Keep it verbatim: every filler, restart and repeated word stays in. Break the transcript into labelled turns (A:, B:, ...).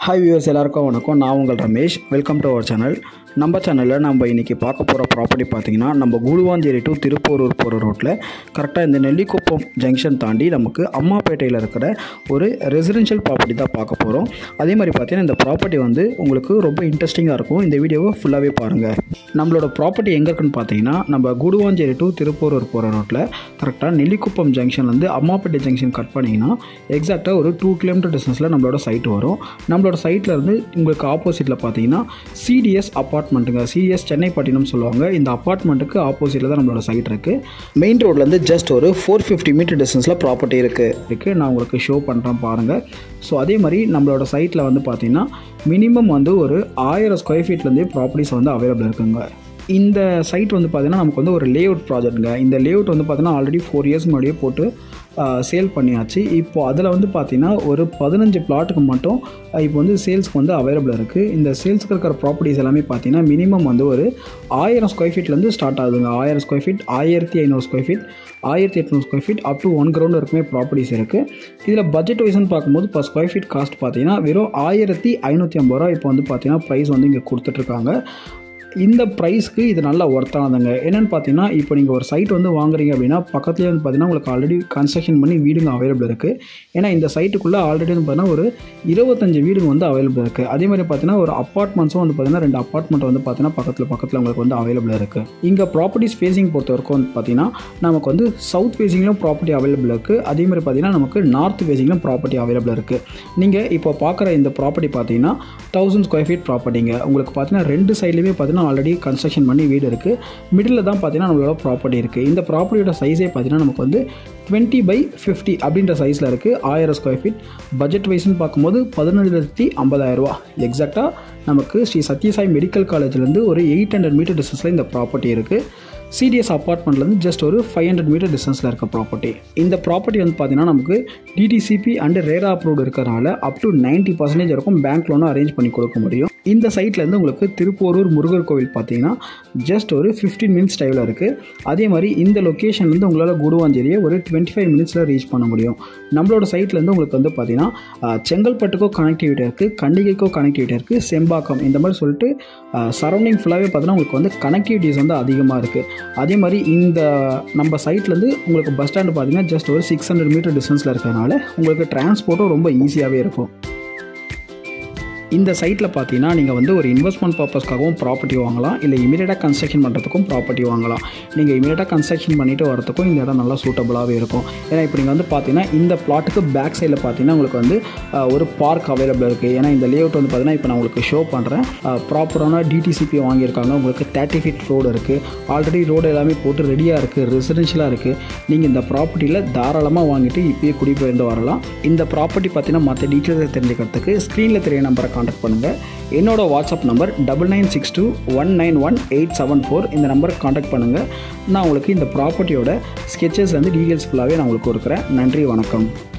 A: Hi viewers, எல்லாருக்கும் வணக்கம். நான் உங்கள் Ramesh. Welcome to our channel. நம்ம சேனலில் நம்ம இன்றைக்கி பார்க்க போகிற ப்ராப்பர்ட்டி பார்த்திங்கன்னா நம்ம கூடுவாஞ்சேரி டு திருப்போரூர் போகிற ரோட்டில் கரெக்டாக இந்த நெல்லிக்குப்பம் ஜங்ஷன் தாண்டி நமக்கு அம்மாப்பேட்டையில் இருக்கிற ஒரு ரெசிடென்ஷியல் ப்ராப்பர்ட்டி தான் பார்க்க போகிறோம். அதே மாதிரி பார்த்திங்கன்னா இந்த ப்ராப்பர்ட்டி வந்து உங்களுக்கு ரொம்ப இன்ட்ரெஸ்டிங்காக இருக்கும். இந்த வீடியோவை ஃபுல்லாகவே பாருங்கள். நம்மளோட ப்ராப்பர்ட்டி எங்கே இருக்குன்னு பார்த்தீங்கன்னா நம்ம கூடுவாஞ்சேரி டு திருப்போரூர் போகிற ரோட்டில் கரெக்டாக நெல்லிக்குப்பம் ஜங்ஷன்லேருந்து அம்மாப்பேட்டை ஜங்ஷன் கட் பண்ணிங்கன்னா எக்ஸாக்டாக ஒரு டூ கிலோமீட்டர் டிஸ்டன்ஸில் நம்மளோட சைட் வரும். நம்மளோட சைட்டில் இருந்து உங்களுக்கு ஆப்போசிட்டில் பார்த்தீங்கன்னா சிடிஎஸ் அப்பார்ட்மெண்ட்டுங்க, சிடிஎஸ் சென்னை பட்டினம் சொல்லுவாங்க. இந்த அப்பார்ட்மெண்ட்டுக்கு ஆப்போசிட்டில் தான் நம்மளோட சைட் இருக்குது. மெயின் ரோட்லேருந்து ஜஸ்ட் ஒரு ஃபோர் ஃபிஃப்டி மீட்டர் டிஸ்டன்ஸில் ப்ராப்பர்ட்டி இருக்குது இருக்குது நான் உங்களுக்கு ஷோ பண்ணுறேன் பாருங்கள். ஸோ அதே மாதிரி நம்மளோட சைட்டில் வந்து பார்த்திங்கன்னா மினிமம் வந்து ஒரு ஆயிரம் ஸ்கொயர் ஃபீட்லேருந்தே ப்ராப்பர்ட்டிஸ் வந்து அவைலபிள் இருக்குங்க. இந்த சைட் வந்து பார்த்திங்கன்னா நமக்கு வந்து ஒரு லே அவுட் ப்ராஜெக்ட்டுங்க. இந்த லே அவுட் வந்து பார்த்திங்கன்னா ஆல்ரெடி ஃபோர் இயர்ஸ் முன்னாடியே போட்டு சேல் பண்ணியாச்சு. இப்போது அதில் வந்து பார்த்திங்கன்னா ஒரு பதினஞ்சு பிளாட்டுக்கு மட்டும் இப்போ வந்து சேல்ஸ்க்கு வந்து அவைலபிள் இருக்குது. இந்த சேல்ஸுக்கு இருக்கிற ப்ராப்பர்ட்டிஸ் எல்லாமே பார்த்திங்கன்னா மினிமம் வந்து ஒரு ஆயிரம் ஸ்கொயர் ஃபீட்லேருந்து ஸ்டார்ட் ஆகுதுங்க. ஆயிரம் ஸ்கொயர் ஃபீட், ஆயிரத்தி ஐநூறு ஸ்கொயர் ஃபீட், ஆயிரத்தி எட்நூறு square feet up to one ground வரைக்குமே ப்ராப்பர்ட்டிஸ் இருக்குது. இதில் பட்ஜெட் வைஸ்ன்னு பார்க்கும்போது இப்போ ஸ்கொயர் ஃபீட் காஸ்ட் பார்த்திங்கன்னா வெறும் ஆயிரத்தி ஐநூற்றி ஐம்பது ரூபா இப்போ வந்து பார்த்திங்கன்னா ப்ரைஸ் வந்து இங்கே கொடுத்துட்ருக்காங்க. இந்த ப்ரைஸ்க்கு இது நல்லா ஒர்த்தானதுங்க. என்னென்னு பார்த்தீங்கன்னா இப்போ நீங்கள் ஒரு சைட் வந்து வாங்குறீங்க அப்படின்னா பக்கத்துலேயே வந்து பார்த்தீங்கன்னா உங்களுக்கு ஆல்ரெடி கன்ஸ்ட்ரக்ஷன் பண்ணி வீடுங்க அவைலபிள் இருக்குது. ஏன்னா இந்த சைட்டுக்குள்ளே ஆல்ரெடி வந்து பார்த்தீங்கன்னா ஒரு இருபத்தஞ்சு வீடுங்க வந்து அவைலபிள் இருக்குது. அதே மாதிரி பார்த்தீங்கன்னா ஒரு அப்பார்ட்மெண்ட்ஸும் வந்து பார்த்தீங்கன்னா ரெண்டு அப்பார்ட்மெண்ட் வந்து பார்த்தீங்கன்னா பக்கத்தில் பக்கத்தில் உங்களுக்கு வந்து அவைலபிள் இருக்குது. இங்கே ப்ராப்பர்ட்டிஸ் ஃபேஸிங் பொறுத்த வரைக்கும் வந்து பார்த்தீங்கன்னா நமக்கு வந்து சவுத் ஃபேஸிங்லையும் ப்ராப்பர்ட்டி அவைலபிள் இருக்குது. அதே மாதிரி பார்த்தீங்கன்னா நமக்கு நார்த் ஃபேஸிங்லையும் ப்ராப்பர்ட்டி அவைலபிள் இருக்குது. நீங்கள் இப்போ பார்க்குற இந்த ப்ராப்பர்ட்டி பார்த்தீங்கன்னா தௌசண்ட் ஸ்கொயர் ஃபீட் ப்ராப்பர்ட்டிங்க. உங்களுக்கு பார்த்தீங்கன்னா ரெண்டு சைட்லேயுமே பார்த்தீங்கன்னா ஆல்ரெடி கன்ஸ்ட்ரக்ஷன் பண்ணி வீடு இருக்குது. மிடில் தான் பார்த்தீங்கன்னா நம்மளோட ப்ராப்பர்ட்டி இருக்குது. இந்த ப்ராப்பர்ட்டியோட சைஸே பார்த்தீங்கன்னா நமக்கு வந்து டுவெண்ட்டி பை ஃபிஃப்டி அப்படின்ற சைஸில் இருக்குது. ஆயிரம் ஸ்கொயர் ஃபீட் பட்ஜெட் வைஸ்ன்னு பார்க்கும்போது பதினஞ்சு லட்சத்தி ஐம்பதாயிரம் ரூபா எக்ஸாக்டாக நமக்கு ஸ்ரீ சத்யசாய் மெடிக்கல் காலேஜ்லேருந்து ஒரு எயிட் ஹண்ட்ரட் மீட்டர் டிஸ்டன்ஸில் இந்த ப்ராப்பர்ட்டி இருக்குது. சிடிஎஸ் அப்பார்ட்மெண்ட்லேருந்து ஜஸ்ட் ஒரு ஃபைவ் ஹண்ட்ரட் மீட்டர் டிஸ்டன்ஸில் இருக்க ப்ராப்பர்ட்டி. இந்த ப்ராப்பர்ட்டி வந்து பார்த்தீங்கன்னா நமக்கு டிடிசிபி அண்ட் ரேரா அப்ரூவ்டு இருக்கிறனால அப் டு நைன்ட்டி பர்சன்டேஜ் வரைக்கும் பேங்க் லோனும் அரேஞ்ச் பண்ணி கொடுக்க முடியும். இந்த சைட்லேருந்து உங்களுக்கு திருப்போரூர் முருகர் கோவில் பார்த்தீங்கன்னா ஜஸ்ட் ஒரு ஃபிஃப்டீன் மினிட்ஸ் டைவில் இருக்குது. அதே மாதிரி இந்த லொக்கேஷன்லேருந்து உங்களால் கூடுவாஞ்சேரியை ஒரு டுவெண்ட்டி ஃபைவ் மினிட்ஸில் ரீச் பண்ண முடியும். நம்மளோட சைட்லேருந்து உங்களுக்கு வந்து பார்த்தீங்கன்னா செங்கல்பட்டுக்கோ கனெக்டிவிட்டி இருக்குது, கண்டிகைக்கோ கனெக்டிவிட்டி இருக்குது, செம்பாக்கம் இந்த மாதிரி சொல்லிட்டு சரௌண்டிங் ஃபுல்லாகவே பார்த்தீங்கன்னா உங்களுக்கு வந்து கனெக்டிவிட்டிஸ் வந்து அதிகமாக இருக்குது. அதே மாதிரி இந்த நம்ம சைட்லேருந்து உங்களுக்கு பஸ் ஸ்டாண்டு பார்த்தீங்கன்னா ஜஸ்ட் ஒரு சிக்ஸ் ஹண்ட்ரட் மீட்டர் டிஸ்டன்ஸில் இருக்கிறதுனால உங்களுக்கு டிரான்ஸ்போர்ட்டும் ரொம்ப ஈஸியாகவே இருக்கும். இந்த சைட்டில் பார்த்தீங்கன்னா நீங்கள் வந்து ஒரு இன்வெஸ்ட்மெண்ட் பர்பஸ்க்காகவும் ப்ராப்பர்ட்டி வாங்கலாம், இல்லை இமீடியட்டாக கன்ஸ்ட்ரக்ஷன் பண்ணுறதுக்கும் ப்ராப்பர்ட்டி வாங்கலாம். நீங்கள் இமீடியட்டாக கன்ஸ்ட்ரக்ஷன் பண்ணிவிட்டு வரதுக்கும் இந்த இடம் நல்லா சூட்டபுளாகவே இருக்கும். ஏன்னா இப்போ நீங்கள் வந்து பார்த்தீங்கன்னா இந்த பிளாட்டுக்கு பேக் சைடில் பார்த்தீங்கன்னா உங்களுக்கு வந்து ஒரு பார்க் அவைலபிள் இருக்குது. ஏன்னா இந்த லே அவுட் வந்து பார்த்தீங்கன்னா இப்போ நான் உங்களுக்கு ஷோ பண்ணுறேன். ப்ராப்பரான டிடிசிபி வாங்கியிருக்காங்க. உங்களுக்கு தேர்ட்டி ஃபீட் ரோடு இருக்குது. ஆல்ரெடி ரோடு எல்லாமே போட்டு ரெடியாக இருக்குது, ரெசிடென்ஷியலாக இருக்குது. நீங்கள் இந்த ப்ராப்பர்ட்டியில் தாராளமாக வாங்கிட்டு இப்போயே குடிபெயர்ந்து வரலாம். இந்த ப்ராப்பர்ட்டி பார்த்தீங்கன்னா மற்ற டீட்டெயில்ஸை தெரிஞ்சுக்கிறதுக்கு ஸ்க்ரீனில் தெரிய நம்பரை கான்டாக்ட் பண்ணுங்கள். என்னோட WhatsApp number double nine six two one nine one eight seven four இந்த நம்பருக்கு கான்டாக்ட் பண்ணுங்கள். நான் உங்களுக்கு இந்த ப்ராப்பர்ட்டியோட ஸ்கெச்சஸ் வந்து டீட்டெயில்ஸ் ஃபுல்லாகவே நான் உங்களுக்கு கொடுக்குறேன். நன்றி, வணக்கம்.